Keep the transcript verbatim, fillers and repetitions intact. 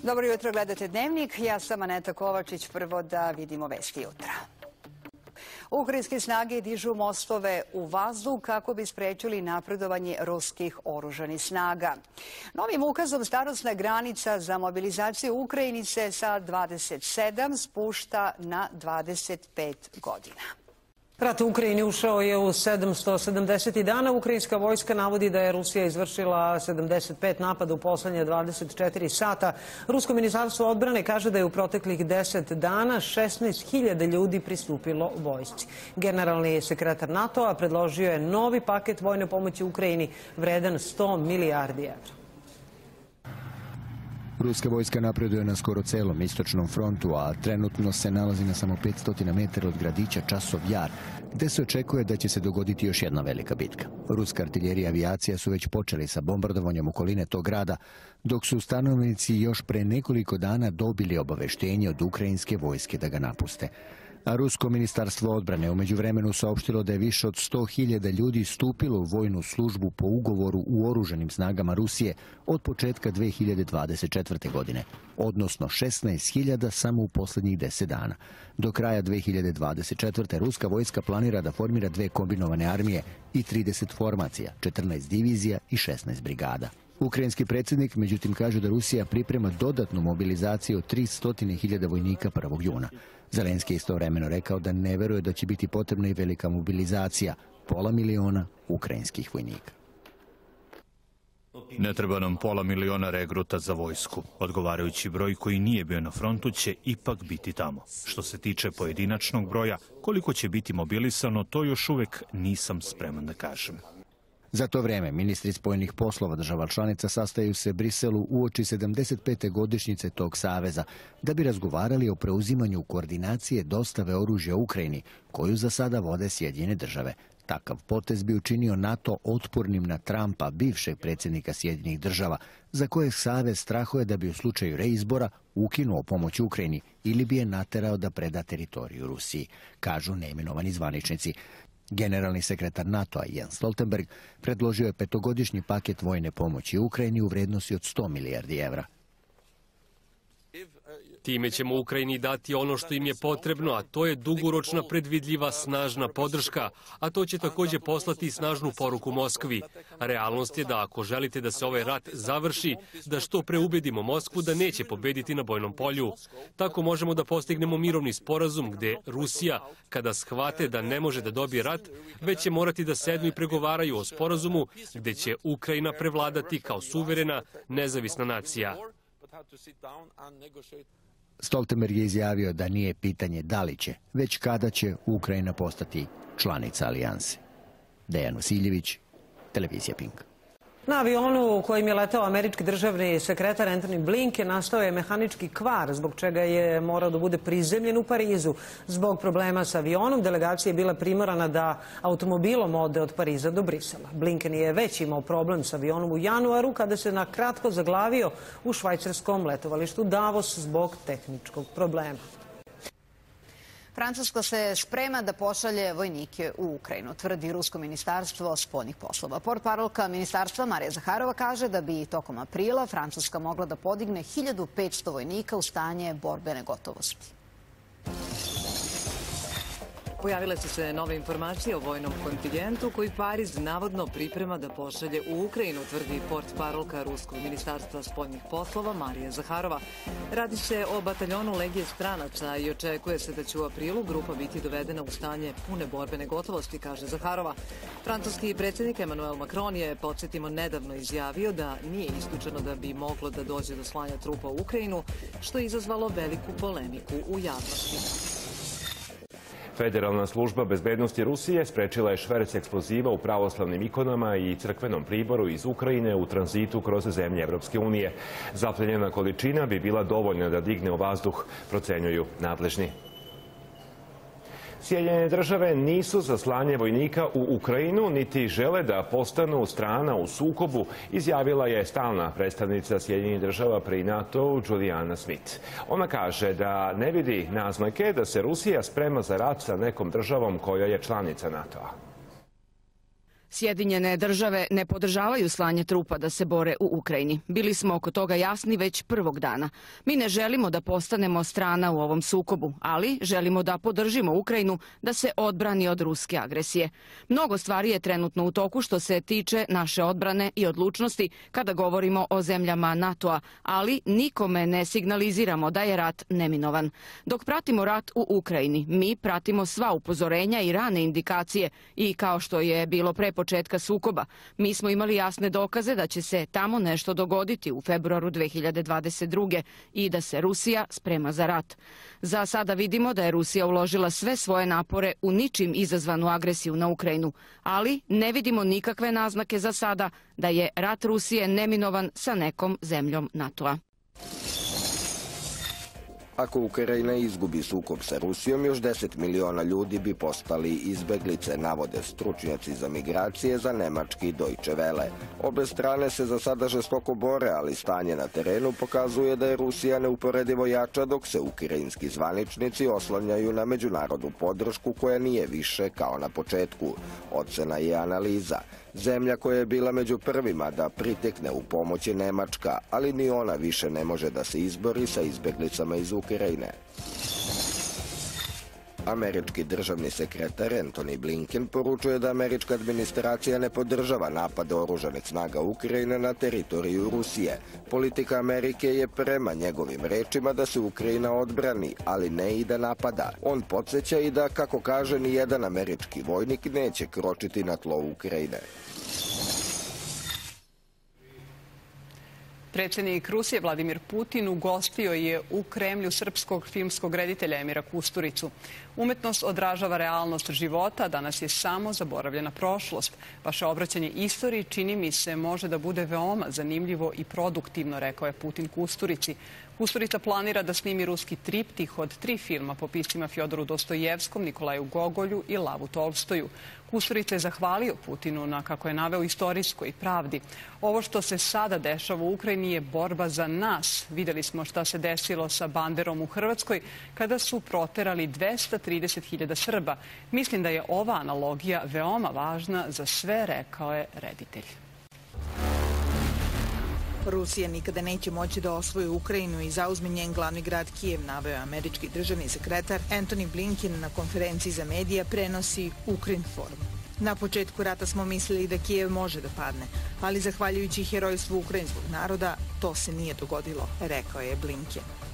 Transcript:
Dobro jutro, gledate Dnevnik. Ja sam Aneta Kovačić. Prvo da vidimo vesti jutra. Ukrajinske snage dižu mostove u vazduh kako bi sprečili napredovanje ruskih oružanih snaga. Novim ukazom starosna granica za mobilizaciju u Ukrajini se sa dvadeset sedam spušta na dvadeset pet godina. Rat u Ukrajini ušao je u sedamsto sedamdeset dana. Ukrajinska vojska navodi da je Rusija izvršila sedamdeset pet napada u poslednje dvadeset četiri sata. Rusko ministarstvo odbrane kaže da je u proteklih deset dana šesnaest hiljada ljudi pristupilo vojsci. Generalni sekretar NATO-a predložio je novi paket vojne pomoći Ukrajini vredan sto milijardi evra. Ruska vojska napreduje na skoro celom istočnom frontu, a trenutno se nalazi na samo petsto metara od gradića Časov Jar, gde se očekuje da će se dogoditi još jedna velika bitka. Ruska artiljerija i avijacija su već počeli sa bombardovanjem okoline tog grada, dok su stanovnici još pre nekoliko dana dobili obaveštenje od ukrajinske vojske da ga napuste. A Rusko ministarstvo odbrane u međuvremenu saopštilo da je više od sto hiljada ljudi stupilo u vojnu službu po ugovoru u oružanim snagama Rusije od početka dve hiljade dvadeset četvrte. godine, odnosno šesnaest hiljada samo u poslednjih deset dana. Do kraja dve hiljade dvadeset četvrte. ruska vojska planira da formira dve kombinovane armije i trideset formacija, četrnaest divizija i šesnaest brigada. Ukrajinski predsjednik međutim kaže da Rusija priprema dodatnu mobilizaciju od tristo hiljada vojnika prvog juna. Zelenski je istovremeno rekao da ne veruje da će biti potrebna i velika mobilizacija, pola miliona ukrajinskih vojnika. Ne treba nam pola miliona regruta za vojsku. Odgovarajući broj koji nije bio na frontu će ipak biti tamo. Što se tiče pojedinačnog broja, koliko će biti mobilisano, to još uvek nisam spreman da kažem. Za to vreme ministri spoljnih poslova država članica sastaju se u Briselu uoči sedamdeset pete godišnjice tog saveza da bi razgovarali o preuzimanju koordinacije dostave oružja Ukrajini, koju za sada vode Sjedinjene države. Takav potez bi učinio NATO otpornim na Trumpa, bivšeg predsjednika Sjedinjenih država, za koje savez strahuje da bi u slučaju reizbora ukinuo pomoć Ukrajini ili bi je naterao da preda teritoriju Rusiji, kažu neimenovani zvaničnici. Generalni sekretar NATO-a Jens Stoltenberg predložio je petogodišnji paket vojne pomoći Ukrajini u vrednosti od sto milijardi evra. Time ćemo Ukrajini dati ono što im je potrebno, a to je dugoročna, predvidljiva, snažna podrška, a to će također poslati snažnu poruku Moskvi. Realnost je da ako želite da se ovaj rat završi, da što pre ubedimo Moskvu da neće pobediti na bojnom polju. Tako možemo da postignemo mirovni sporazum gde Rusija, kada shvate da ne može da dobije rat, već će morati da sednu i pregovaraju o sporazumu gde će Ukrajina prevladati kao suverena, nezavisna nacija. Stoltenberg je izjavio da nije pitanje da li će, već kada će Ukrajina postati članica alijanse. Dejan Vasiljević, televizija Pink. Na avionu u kojim je letao američki državni sekretar Antony Blinken nastao je mehanički kvar, zbog čega je morao da bude prizemljen u Parizu. Zbog problema sa avionom, delegacija je bila primorana da automobilom ode od Pariza do Brisela. Blinken je već imao problem sa avionom u januaru, kada se na kratko zaglavio u švajcarskom letovalištu Davos zbog tehničkog problema. Francuska se sprema da pošalje vojnike u Ukrajinu, tvrdi Rusko ministarstvo spoljnih poslova. Portparolka ministarstva Marija Zaharova kaže da bi tokom aprila Francuska mogla da podigne hiljadu petsto vojnika u stanje borbene gotovosti. Pojavile su se nove informacije o vojnom kontingentu koji Pariz navodno priprema da pošalje u Ukrajinu, tvrdi portparolka Ruskog ministarstva spoljnih poslova Marija Zaharova. Radi se o bataljonu Legije stranaca i očekuje se da će u aprilu grupa biti dovedena u stanje pune borbene gotovosti, kaže Zaharova. Francuski predsjednik Emmanuel Macron je, podsjetimo, nedavno izjavio da nije isključeno da bi moglo da dođe do slanja trupa u Ukrajinu, što je izazvalo veliku polemiku u javnosti. Federalna služba bezbednosti Rusije sprečila je šverc eksploziva u pravoslavnim ikonama i crkvenom priboru iz Ukrajine u tranzitu kroz zemlje Evropske unije. Zaplenjena količina bi bila dovoljna da digne u vazduh, procenjuju nadležni. Sjedinjene države nisu za slanje vojnika u Ukrajinu, niti žele da postanu strana u sukobu, izjavila je stalna predstavnica Sjedinjenih država pri NATO-u Juliana Smith. Ona kaže da ne vidi naznake da se Rusija sprema za rat sa nekom državom koja je članica NATO-a. Sjedinjene države ne podržavaju slanje trupa da se bore u Ukrajini. Bili smo oko toga jasni već prvog dana. Mi ne želimo da postanemo strana u ovom sukobu, ali želimo da podržimo Ukrajinu da se odbrani od ruske agresije. Mnogo stvari je trenutno u toku što se tiče naše odbrane i odlučnosti kada govorimo o zemljama NATO-a, ali nikome ne signaliziramo da je rat neminovan. Dok pratimo rat u Ukrajini, mi pratimo sva upozorenja i rane indikacije i kao što je bilo pre početka sukoba, mi smo imali jasne dokaze da će se tamo nešto dogoditi u februaru dve hiljade dvadeset druge i da se Rusija sprema za rat. Za sada vidimo da je Rusija uložila sve svoje napore u ničim izazvanu agresiju na Ukrajinu, ali ne vidimo nikakve naznake za sada da je rat Rusije neminovan sa nekom zemljom NATO-a. Ako Ukrajina izgubi sukob sa Rusijom, još deset miliona ljudi bi postali izbeglice, navode stručnjaci za migracije za nemački Deutsche Welle. Obe strane se za sada žestoko bore, ali stanje na terenu pokazuje da je Rusija neuporedivo jača, dok se ukrajinski zvaničnici oslanjaju na međunarodnu podršku koja nije više kao na početku. Ocena je analiza. Zemlja koja je bila među prvima da pritekne u pomoć je Nemačka, ali ni ona više ne može da se izbori sa izbeglicama iz Ukrajine. Američki državni sekretar Antony Blinken poručuje da američka administracija ne podržava napade oružanih snaga Ukrajine na teritoriju Rusije. Politika Amerike je prema njegovim rečima da se Ukrajina odbrani, ali ne i da napada. On podsjeća i da, kako kaže, ni jedan američki vojnik neće kročiti na tlo Ukrajine. Predsjednik Rusije Vladimir Putin ugostio je u Kremlju srpskog filmskog reditelja Emira Kusturicu. Umetnost odražava realnost života, danas je samo zaboravljena prošlost. Vaše obraćanje istoriji, čini mi se, može da bude veoma zanimljivo i produktivno, rekao je Putin Kusturici. Kusturica planira da snimi ruski triptih od tri filma po piscima Fjodoru Dostojevskom, Nikolaju Gogolju i Lavu Tolstoju. Kusturica je zahvalio Putinu na, kako je naveo, istorijskoj pravdi. Ovo što se sada dešava u Ukrajini je borba za nas. Videli smo šta se desilo sa Banderom u Hrvatskoj kada su proterali dvesta trideset hiljada Srba. Mislim da je ova analogija veoma važna za sve, rekao je reditelj. Rusija nikada neće moći da osvoji Ukrajinu i zauzme njen glavni grad Kijev, naveo američki državni sekretar Antony Blinken na konferenciji za medije, prenosi Ukrinform. Na početku rata smo mislili da Kijev može da padne, ali zahvaljujući herojstvu ukrajinskog naroda to se nije dogodilo, rekao je Blinken.